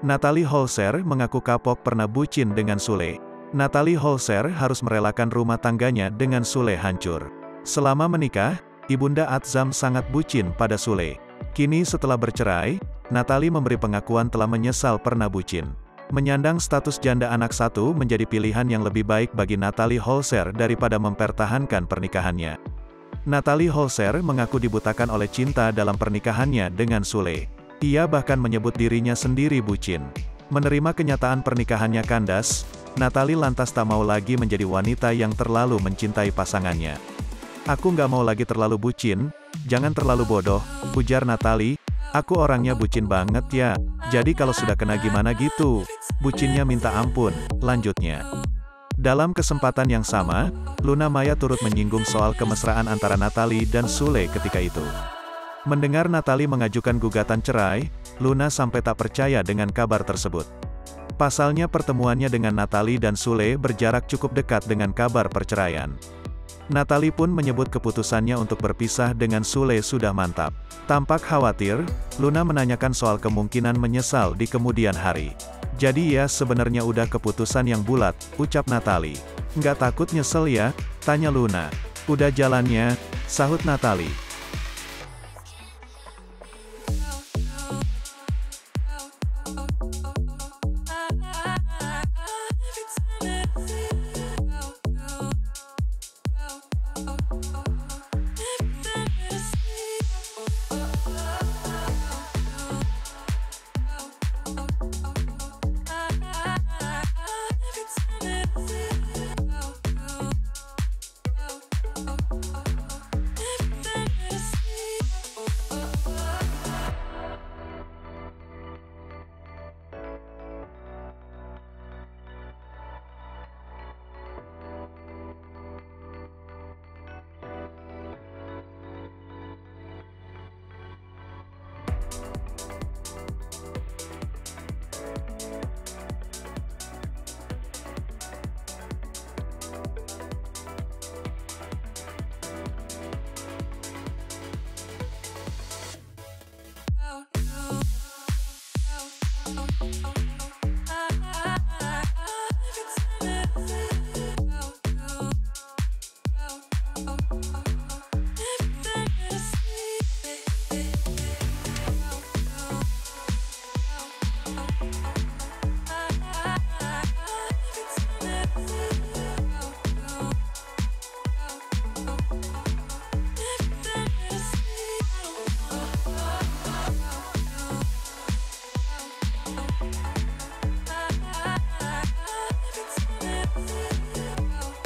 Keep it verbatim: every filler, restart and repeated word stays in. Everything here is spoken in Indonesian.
Natalie Holzer mengaku kapok pernah bucin dengan Sule. Natalie Holzer harus merelakan rumah tangganya dengan Sule hancur. Selama menikah, Ibunda Atzam sangat bucin pada Sule. Kini setelah bercerai, Natalie memberi pengakuan telah menyesal pernah bucin. Menyandang status janda anak satu menjadi pilihan yang lebih baik bagi Natalie Holzer daripada mempertahankan pernikahannya. Natalie Holzer mengaku dibutakan oleh cinta dalam pernikahannya dengan Sule. Ia bahkan menyebut dirinya sendiri bucin. Menerima kenyataan pernikahannya kandas, Natalie lantas tak mau lagi menjadi wanita yang terlalu mencintai pasangannya. "Aku nggak mau lagi terlalu bucin, jangan terlalu bodoh," ujar Natalie. "Aku orangnya bucin banget ya, jadi kalau sudah kena gimana gitu, bucinnya minta ampun," lanjutnya. Dalam kesempatan yang sama, Luna Maya turut menyinggung soal kemesraan antara Natalie dan Sule ketika itu. Mendengar Natalie mengajukan gugatan cerai, Luna sampai tak percaya dengan kabar tersebut. Pasalnya pertemuannya dengan Natalie dan Sule berjarak cukup dekat dengan kabar perceraian. Natalie pun menyebut keputusannya untuk berpisah dengan Sule sudah mantap. Tampak khawatir, Luna menanyakan soal kemungkinan menyesal di kemudian hari. "Jadi ya sebenarnya udah keputusan yang bulat," ucap Natalie. "Nggak takut nyesel ya?" tanya Luna. "Udah jalannya," sahut Natalie.